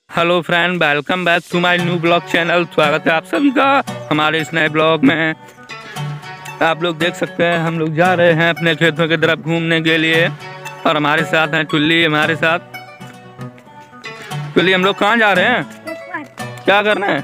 Hello friend, welcome back to my new blog channel. स्वागत है आप सभी का हमारे इस नए ब्लॉग में। आप लोग देख सकते हैं हम लोग जा रहे हैं अपने खेतों की तरफ घूमने के लिए और हमारे साथ हैं टुल्ली। हमारे साथ टुल्ली, हम लोग कहाँ जा रहे हैं, क्या करना है?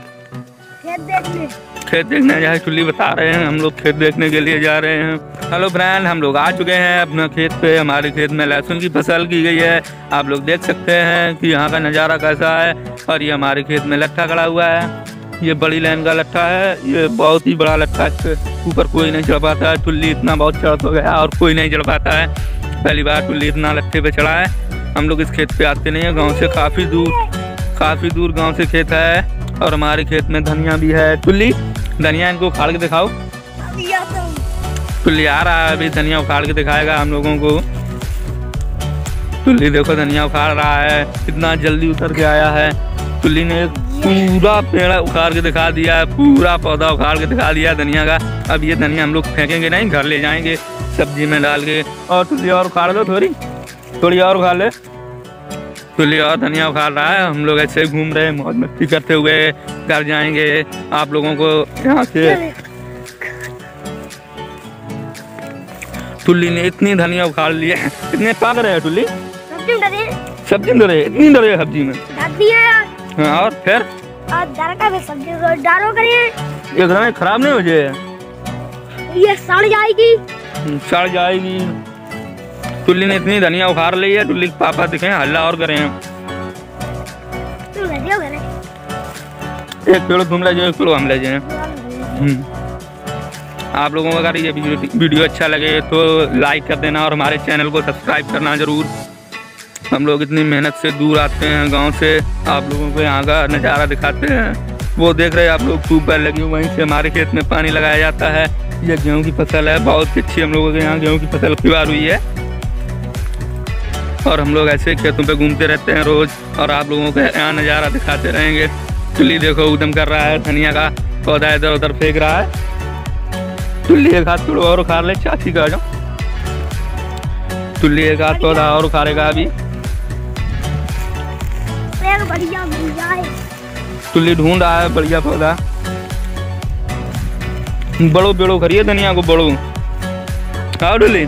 खेत देखने जाए। टुल्ली बता रहे हैं हम लोग खेत देखने के लिए जा रहे हैं। हेलो फ्रेंड, हम लोग आ चुके हैं अपने खेत पे। हमारे खेत में लहसुन की फसल की गई है। आप लोग देख सकते हैं कि यहाँ का नज़ारा कैसा है। और ये हमारे खेत में लट्ठा खड़ा हुआ है। ये बड़ी लाइन का लट्ठा है, ये बहुत ही बड़ा लट्ठा है। इसके ऊपर कोई नहीं चढ़ पाता है। टुल्ली इतना बहुत चढ़ हो गया और कोई नहीं चढ़ पाता है। पहली बार टुल्ली इतना लट्ठे पे चढ़ा है। हम लोग इस खेत पे आते नहीं है, गाँव से काफ़ी दूर गाँव से खेत है। और हमारे खेत में धनिया भी है। टुल्ली, धनिया इनको उखाड़ के दिखाओ। टुल्ली आ रहा है, अभी धनिया उखाड़ के दिखाएगा हम लोगों को। टुल्ली देखो धनिया उखाड़ रहा है, कितना जल्दी उतर के आया है। टुल्ली ने पूरा पेड़ उखाड़ के दिखा दिया है, पूरा पौधा उखाड़ के दिखा दिया धनिया का। अब ये धनिया हम लोग फेंकेंगे नहीं, घर ले जाएंगे सब्जी में डाल के। और टुल्ली और उखाड़ दो, थोड़ी और उखाड़ ले। टुल्ली और धनिया उखाड़ रहा है। हम लोग ऐसे घूम रहे हैं, मौज मस्ती करते हुए घर जाएंगे। आप लोगों को यहाँ से टुल्ली ने इतनी धनिया उखाड़ ली है। कितने पाक रहे हैं टुल्ली? सब्जी डरे, इतनी डरे सब्जी में। हाँ, और फिर ये घर में खराब नहीं हो जाए, ये सड़ जाएगी। टुल्ली ने इतनी धनिया उखाड़ ली है। टुल्ली के पापा दिखे हल्ला और करे हैं। एक पेड़ तुम ले जाओ, एक पेड़ हम ले जाए। आप लोगों को अगर ये वीडियो अच्छा लगे तो लाइक कर देना और हमारे चैनल को सब्सक्राइब करना ज़रूर। हम लोग इतनी मेहनत से दूर आते हैं गांव से, आप लोगों को यहाँ का नज़ारा दिखाते हैं। वो देख रहे हैं आप लोग, ट्यूबवेल लगी हुई, वहीं से हमारे खेत में पानी लगाया जाता है। ये गेहूँ की फसल है, बहुत अच्छी हम लोगों के यहाँ गेहूँ की फसल तैयार हुई है। और हम लोग ऐसे खेतों पे घूमते रहते हैं रोज़ और आप लोगों को यहाँ नज़ारा दिखाते रहेंगे। टुल्ली देखो उद्यम कर रहा है, धनिया का पौधा इधर उधर फेंक रहा है। टुल्ली एक हाथ थोड़ा और उखाड़ ले, चाची का जाओ। टुल्ली एक हाथ पौधा और उखाड़ेगा अभी। टुल्ली ढूंढ रहा है बढ़िया पौधा। बड़ो बेड़ो करिए धनिया को, बड़ो। हाँ टुल्ली,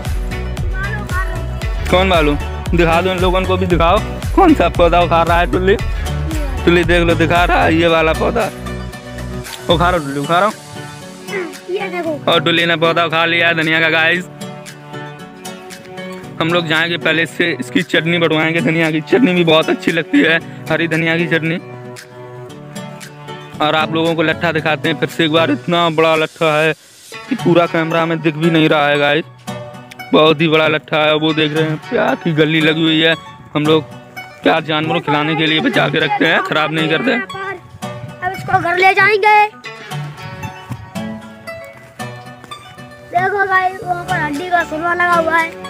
कौन मालूम, दिखा दो इन लोगों को भी, दिखाओ कौन सा पौधा उखाड़ रहा है टुल्ली। टुल्ली देख लो, दिखा रहा है ये वाला पौधा। उखाड़ो टुल्ली, उखाड़ो। और टुल्ली ने पौधा उखाड़ लिया है धनिया का। गाइस, हम लोग जाएंगे पहले से इसकी चटनी बनवाएंगे। धनिया की चटनी भी बहुत अच्छी लगती है, हरी धनिया की चटनी। और आप लोगों को लट्ठा दिखाते हैं फिर से एक बार। इतना बड़ा लट्ठा है कि पूरा कैमरा में दिख भी नहीं रहा है गाइस, बहुत ही बड़ा लट्ठा है। वो देख रहे हैं प्याज की गली लगी हुई है। हम लोग प्याज जानवरों खिलाने के लिए बचा के रखते हैं, खराब नहीं करते। अब इसको घर ले जाएंगे। देखो गाइस, वहाँ पर हड्डी का सुरमा लगा हुआ है।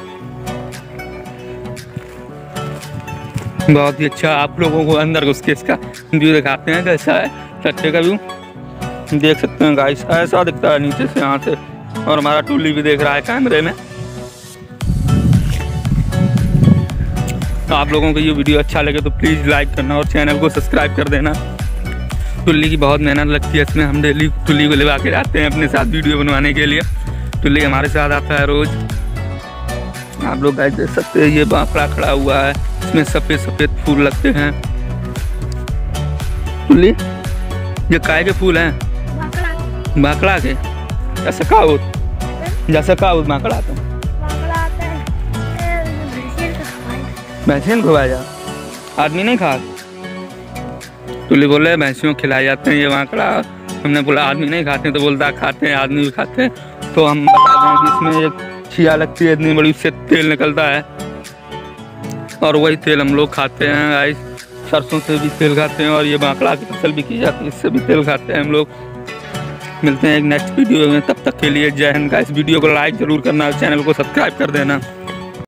बहुत ही अच्छा। आप लोगों को अंदर घुस के इसका व्यू दिखाते हैं कैसा है लट्ठे का व्यू। देख सकते हैं गाइस, ऐसा दिखता है नीचे से, यहाँ से। और हमारा टुल्ली भी देख रहा है कैमरे में। तो आप लोगों को ये वीडियो अच्छा लगे तो प्लीज़ लाइक करना और चैनल को सब्सक्राइब कर देना। टुल्ली की बहुत मेहनत लगती है इसमें। हम डेली टुल्ली को लेवा के जाते हैं अपने साथ वीडियो बनवाने के लिए। टुल्ली हमारे साथ आता है रोज़। आप लोग गाइस देख सकते हैं, ये बांकड़ा खड़ा हुआ है, इसमें सफ़ेद सफ़ेद फूल लगते हैं। टुल्ली, ये काय के फूल हैं? बांकड़ा के। जैसे का बांकड़ा तो भैंसियों को खवाया, आदमी नहीं खा। टुल्ली बोले भैंसियों को खिलाए जाते हैं ये बांकड़ा। हमने बोला आदमी नहीं खाते, तो बोलता खाते हैं, आदमी भी खाते हैं। तो हम बता दें कि इसमें एक छिया लगती है इतनी बड़ी, उससे तेल निकलता है और वही तेल हम लोग खाते हैं गाइस। सरसों से भी तेल खाते हैं और ये बांकड़ा की फसल भी की जाती है, इससे भी तेल खाते हैं हम लोग। मिलते हैं एक नेक्स्ट वीडियो में, तब तक के लिए जय हिंद गाइस। वीडियो को लाइक जरूर करना, चैनल को सब्सक्राइब कर देना।